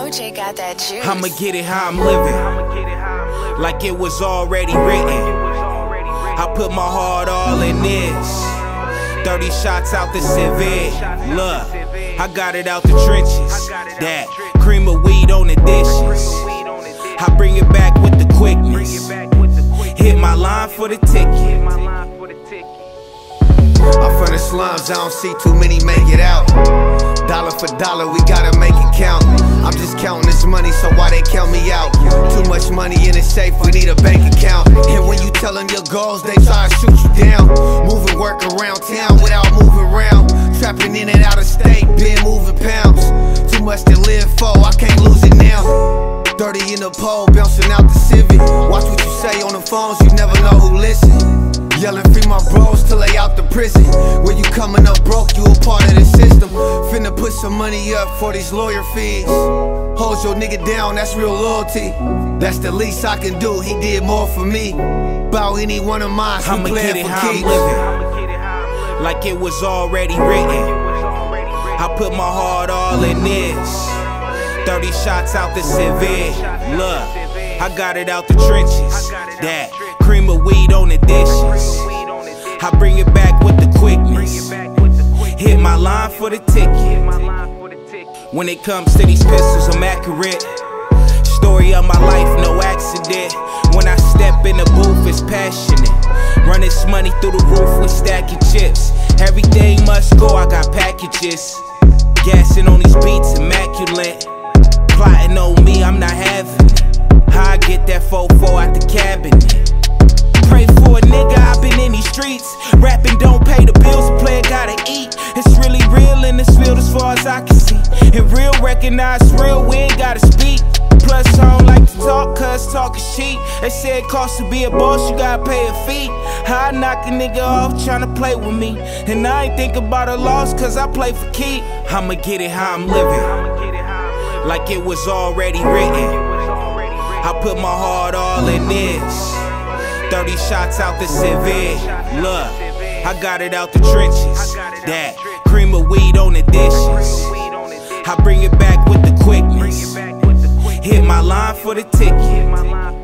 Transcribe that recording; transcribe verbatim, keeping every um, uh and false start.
O J got that juice. I'ma get it how I'm living, like it was already written. I put my heart all in this. thirty shots out the civic. Look, I got it out the trenches. That cream of weed on the dishes. I bring it back with the quickness. Hit my line for the ticket. I'm from the slums, I don't see too many make it out. Dollar for dollar, we gotta make it count. I'm just counting this money, so why they count me out? Too much money in the safe, we need a bank account. And when you tell them your goals, they try to shoot you down. Moving work around town without moving around. Trapping in and out of state, been moving pounds. Too much to live for, I can't lose it now. thirty in the pole, bouncing out the Civic. Watch what you say on the phones, you never know who listen. Yelling free my bros till they out the prison. When you coming up broke, you a part of the system. Finna put some money up for these lawyer fees. Hold your nigga down, that's real loyalty. That's the least I can do, he did more for me. Bout any one of mine, he playing for keeps. Living, like it was already written. I put my heart all in this. thirty shots out the civic. Look, I got it out the trenches. That cream of weed on the dishes. I bring it back with the quickness. Hit my line for the ticket. When it comes to these pistols, I'm accurate. Story of my life, no accident. When I step in the booth, it's passionate. Run this money through the roof, we stacking chips. Everything must go, I got packages. Gassing on these beats, immaculate. Plotting on me, I'm not having it. How I get that fofo out the cabinet. Pray for a nigga, I've been in these streets. Rapping don't pay the bills, a player gotta eat. It's really real in this field as far as I can see. And real recognize real, we ain't gotta speak. Plus I don't like to talk, cause talk is cheap. They say it costs to be a boss, you gotta pay a fee. How I knock a nigga off tryna play with me. And I ain't think about a loss, cause I play for keep. I'ma get it how I'm living, like it was already written. I put my heart all in this. thirty shots out the civic. Look, I got it out the trenches. That cream of weed on the dishes. I bring it back with the quickness. Hit my line for the ticket.